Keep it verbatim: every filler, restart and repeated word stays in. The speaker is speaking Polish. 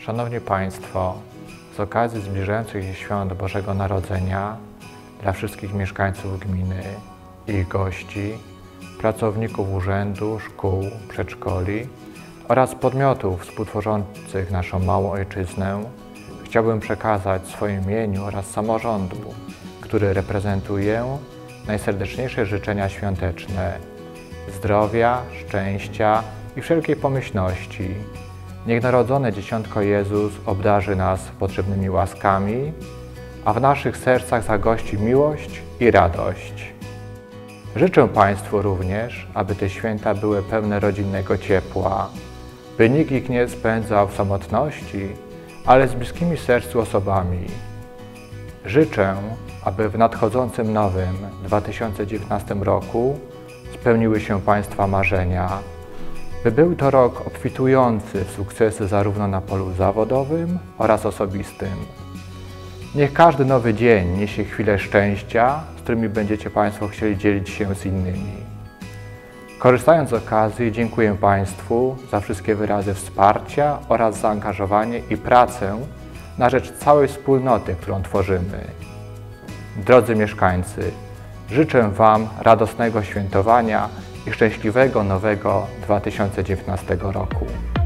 Szanowni Państwo, z okazji zbliżających się świąt Bożego Narodzenia dla wszystkich mieszkańców gminy i ich gości, pracowników urzędu, szkół, przedszkoli oraz podmiotów współtworzących naszą małą ojczyznę chciałbym przekazać w swoim imieniu oraz samorządu, który reprezentuję, najserdeczniejsze życzenia świąteczne, zdrowia, szczęścia i wszelkiej pomyślności. Niech Narodzone Dzieciątko Jezus obdarzy nas potrzebnymi łaskami, a w naszych sercach zagości miłość i radość. Życzę Państwu również, aby te święta były pełne rodzinnego ciepła, by nikt ich nie spędzał w samotności, ale z bliskimi sercu osobami. Życzę, aby w nadchodzącym nowym dwa tysiące dziewiętnastym roku spełniły się Państwa marzenia, by był to rok obfitujący w sukcesy zarówno na polu zawodowym oraz osobistym. Niech każdy nowy dzień niesie chwilę szczęścia, z którymi będziecie Państwo chcieli dzielić się z innymi. Korzystając z okazji, dziękuję Państwu za wszystkie wyrazy wsparcia oraz zaangażowanie i pracę na rzecz całej wspólnoty, którą tworzymy. Drodzy mieszkańcy, życzę Wam radosnego świętowania i szczęśliwego nowego dwa tysiące dziewiętnastego roku.